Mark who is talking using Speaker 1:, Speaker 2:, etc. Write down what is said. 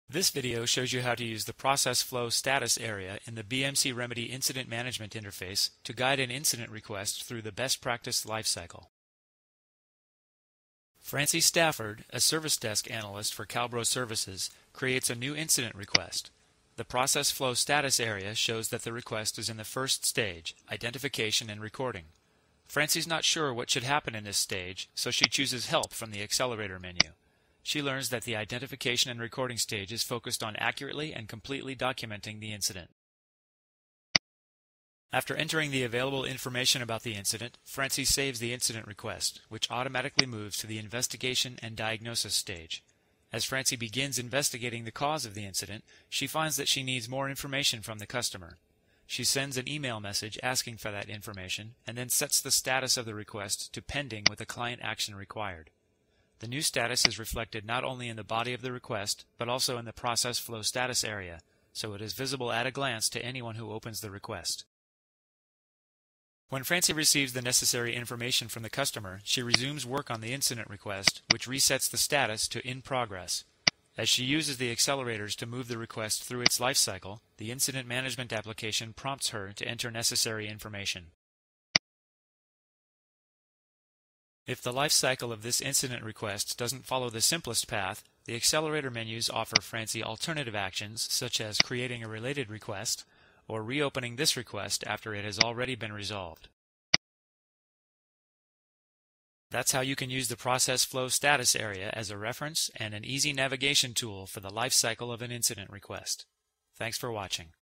Speaker 1: This video shows you how to use the Process Flow Status area in the BMC Remedy Incident Management interface to guide an incident request through the best practice lifecycle. Francie Stafford, a service desk analyst for Calbro Services, creates a new incident request. The Process Flow Status area shows that the request is in the first stage, identification and recording. Francie's not sure what should happen in this stage, so she chooses help from the accelerator menu. She learns that the identification and recording stage is focused on accurately and completely documenting the incident. After entering the available information about the incident, Francie saves the incident request, which automatically moves to the investigation and diagnosis stage. As Francie begins investigating the cause of the incident, she finds that she needs more information from the customer. She sends an email message asking for that information and then sets the status of the request to pending with a client action required. The new status is reflected not only in the body of the request, but also in the Process Flow Status area, so it is visible at a glance to anyone who opens the request. When Francie receives the necessary information from the customer, she resumes work on the incident request, which resets the status to in progress. As she uses the accelerators to move the request through its life cycle, the incident management application prompts her to enter necessary information. If the life cycle of this incident request doesn't follow the simplest path, the accelerator menus offer Francie alternative actions such as creating a related request or reopening this request after it has already been resolved. That's how you can use the Process Flow Status area as a reference and an easy navigation tool for the life cycle of an incident request. Thanks for watching.